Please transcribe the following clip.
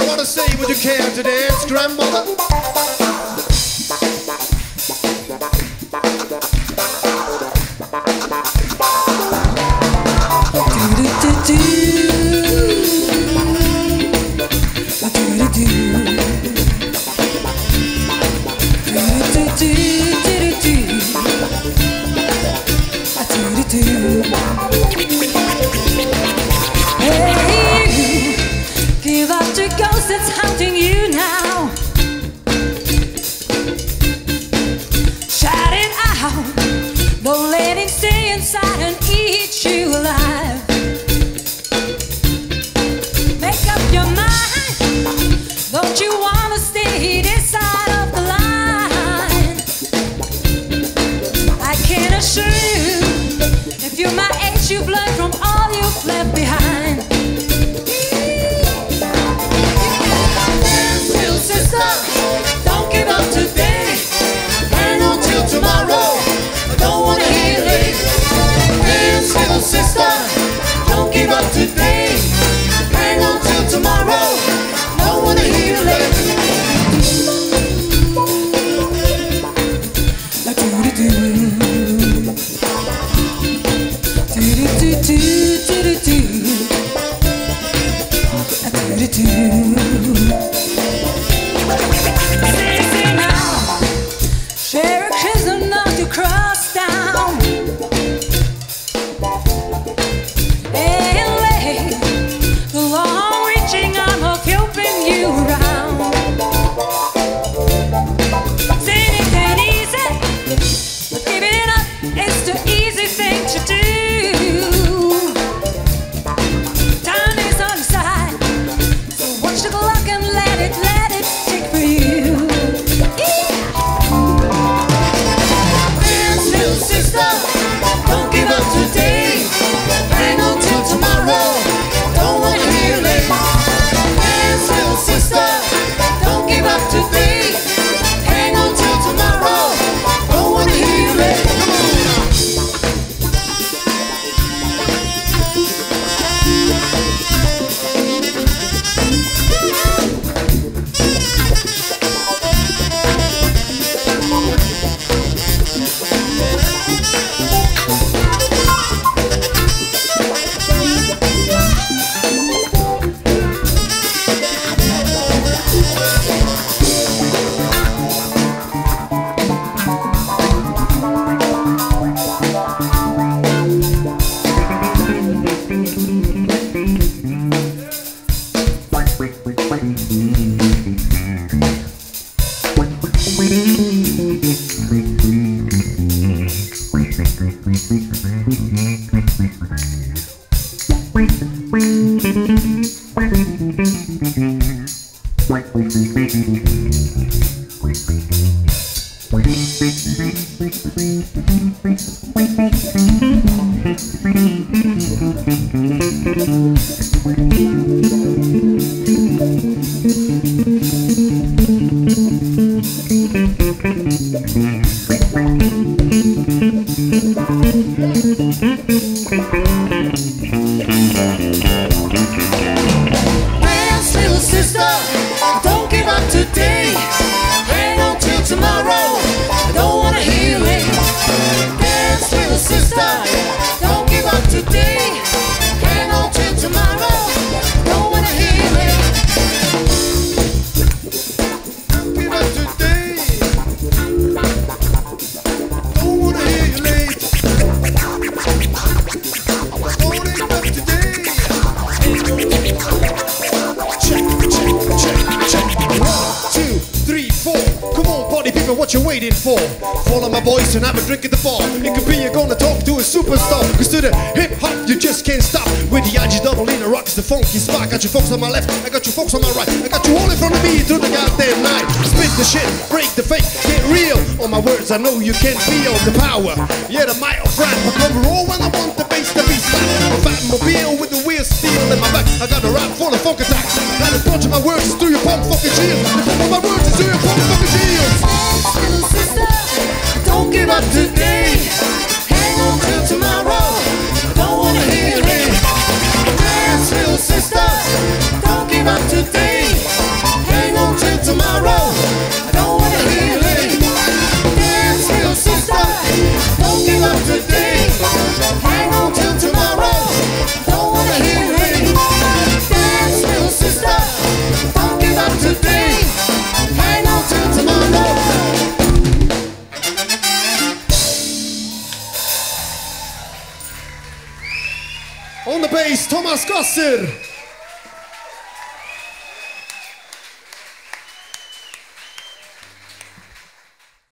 wanna say, would you care to dance, grandmother? Hey, give up to ghost that's haunting you now. Shout it out, don't let it stay inside and eat you alive. Make up your mind, don't you wanna stay this side of the line? I can assure you, if you're my age, you've learned from all you've left behind. Dance, little sister, don't give up today. Hang on till tomorrow, I don't wanna hear it. Dance, little sister, don't give up today. Hang on till tomorrow, don't wanna hear it. Sing now, share a kiss enough to cross down. And lay the long-reaching arm of helping you around. Sing it ain't easy, but giving up is the easy thing to do. Time is on your side, so watch the clock and let it tick for you. Dance, little sister, don't give up today. Hang on till tomorrow, don't wanna hear it. Dance, little sister, don't give up today. Hang on till tomorrow, don't wanna hear it. Dance, little sister, don't give up today. Hang on till tomorrow, I don't wanna hear it. Dance, little sister, don't give up today. Hang on till tomorrow, don't wanna hear it. Give up today, don't wanna hear you late. Don't give up today. Check. 1, 2, 3, 4. Come on, party people, what you waiting for? Follow my voice and have a drink at the bar. It could be you're gonna talk to a superstar. Cause to the hip hop you just can't stop. With the IGEE in the rocks, the funky spot. Got you folks on my left, I got you folks on my right. I got you all in front of me through the goddamn night. Spit the shit, break the fake, get real. All my words I know you can feel the power. Yeah, the might of rap. I come roll when I want the bass to be slapped. A fat mobile with the wheels steel in my back. I got a rap full of funk attacks. Now the bunch of my words is through your pump fucking shield. The pump of my words is through your pump fucking shield. Little sister, don't give up today. Hang on till tomorrow, don't wanna hear it. Dance, little sister, don't give up today. On the bass, Thomas Gasser.